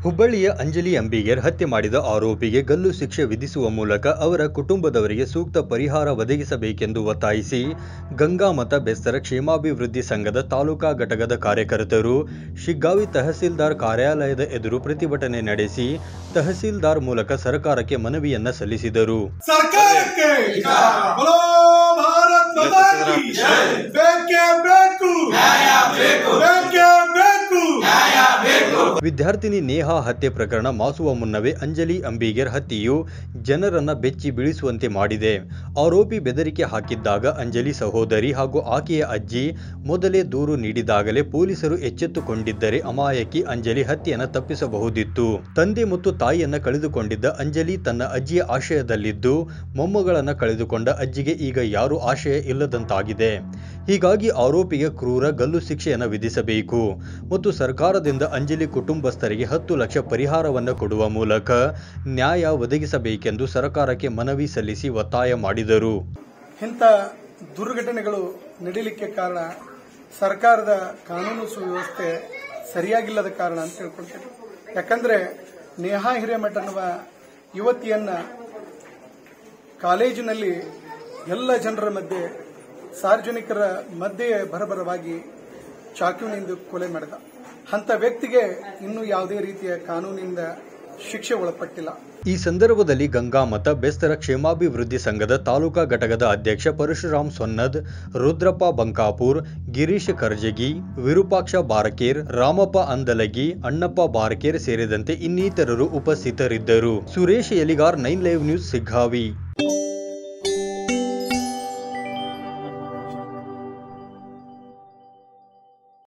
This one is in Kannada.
ಹುಬ್ಬಳ್ಳಿಯ ಅಂಜಲಿ ಅಂಬಿಗೇರ್ ಹತ್ಯೆ ಮಾಡಿದ ಆರೋಪಿಗೆ ಗಲ್ಲು ಶಿಕ್ಷೆ ವಿಧಿಸುವ ಮೂಲಕ ಅವರ ಕುಟುಂಬದವರಿಗೆ ಸೂಕ್ತ ಪರಿಹಾರ ಒದಗಿಸಬೇಕೆಂದು ಒತ್ತಾಯಿಸಿ ಗಂಗಾಮತ ಬೆಸ್ತರ ಕ್ಷೇಮಾಭಿವೃದ್ಧಿ ಸಂಘದ ತಾಲೂಕಾ ಘಟಕದ ಕಾರ್ಯಕರ್ತರು ಶಿಗ್ಗಾವಿ ತಹಸೀಲ್ದಾರ್ ಕಾರ್ಯಾಲಯದ ಎದುರು ಪ್ರತಿಭಟನೆ ನಡೆಸಿ ತಹಸೀಲ್ದಾರ್ ಮೂಲಕ ಸರ್ಕಾರಕ್ಕೆ ಮನವಿಯನ್ನ ಸಲ್ಲಿಸಿದರು. ವಿದ್ಯಾರ್ಥಿನಿ ನೇಹಾ ಹತ್ಯೆ ಪ್ರಕರಣ ಮಾಸುವ ಮುನ್ನವೇ ಅಂಜಲಿ ಅಂಬಿಗೇರ್ ಹತ್ಯೆಯು ಜನರನ್ನ ಬೆಚ್ಚಿ ಬೀಳಿಸುವಂತೆ ಮಾಡಿದೆ. ಆರೋಪಿ ಬೆದರಿಕೆ ಹಾಕಿದ್ದಾಗ ಅಂಜಲಿ ಸಹೋದರಿ ಹಾಗೂ ಆಕೆಯ ಅಜ್ಜಿ ಮೊದಲೇ ದೂರು ನೀಡಿದಾಗಲೇ ಪೊಲೀಸರು ಎಚ್ಚೆತ್ತುಕೊಂಡಿದ್ದರೆ ಅಮಾಯಕಿ ಅಂಜಲಿ ಹತ್ಯೆಯನ್ನು ತಪ್ಪಿಸಬಹುದಿತ್ತು. ತಂದೆ ಮತ್ತು ತಾಯಿಯನ್ನ ಕಳೆದುಕೊಂಡಿದ್ದ ಅಂಜಲಿ ತನ್ನ ಅಜ್ಜಿಯ ಆಶ್ರಯದಲ್ಲಿದ್ದು ಮೊಮ್ಮಗಳನ್ನ ಕಳೆದುಕೊಂಡ ಅಜ್ಜಿಗೆ ಈಗ ಯಾರೂ ಆಶ್ರಯ ಇಲ್ಲದಂತಾಗಿದೆ. ಹೀಗಾಗಿ ಆರೋಪಿಗೆ ಕ್ರೂರ ಗಲ್ಲು ಶಿಕ್ಷೆಯನ್ನು ವಿಧಿಸಬೇಕು ಮತ್ತು ಸರ್ಕಾರದಿಂದ ಅಂಜಲಿ ಕುಟುಂಬಸ್ಥರಿಗೆ 10 ಲಕ್ಷ ಪರಿಹಾರವನ್ನು ಕೊಡುವ ಮೂಲಕ ನ್ಯಾಯ ಒದಗಿಸಬೇಕೆಂದು ಸರ್ಕಾರಕ್ಕೆ ಮನವಿ ಸಲ್ಲಿಸಿ ಒತ್ತಾಯ ಮಾಡಿದರು. ಇಂಥ ದುರ್ಘಟನೆಗಳು ನಡೀಲಿಕ್ಕೆ ಕಾರಣ ಸರ್ಕಾರದ ಕಾನೂನು ಸುವ್ಯವಸ್ಥೆ ಸರಿಯಾಗಿಲ್ಲದ ಕಾರಣ ಅಂತ ಹೇಳ್ಕೊಳ್ತೇನೆ. ಯಾಕಂದ್ರೆ ನೇಹಾ ಹಿರೇಮಠ ಅನ್ನುವ ಯುವತಿಯನ್ನ ಕಾಲೇಜಿನಲ್ಲಿ ಎಲ್ಲ ಜನರ ಮಧ್ಯೆ ಸಾರ್ವಜನಿಕರ ಮಧ್ಯೆ ಬರಬರವಾಗಿ ಚಾಕುವಿನಿಂದ ಕೊಲೆ ಮಾಡಿದ ಅಂತ ವ್ಯಕ್ತಿಗೆ ಇನ್ನೂ ಯಾವುದೇ ರೀತಿಯ ಕಾನೂನಿನಿಂದ ಶಿಕ್ಷೆ ಒಳಪಟ್ಟಿಲ್ಲ. ಈ ಸಂದರ್ಭದಲ್ಲಿ ಗಂಗಾಮತ ಬೆಸ್ತರ ಕ್ಷೇಮಾಭಿವೃದ್ಧಿ ಸಂಘದ ತಾಲೂಕಾ ಘಟಕದ ಅಧ್ಯಕ್ಷ ಪರಶುರಾಮ್ ಸೊನ್ನದ್, ರುದ್ರಪ್ಪ ಬಂಕಾಪುರ್, ಗಿರೀಶ್ ಕರ್ಜಗಿ, ವಿರೂಪಾಕ್ಷ ಬಾರಕೇರ್, ರಾಮಪ್ಪ ಅಂದಲಗಿ, ಅಣ್ಣಪ್ಪ ಬಾರಕೇರ್ ಸೇರಿದಂತೆ ಇನ್ನಿತರರು ಉಪಸ್ಥಿತರಿದ್ದರು. Suresh Eligar, 9 live news, Siggavi.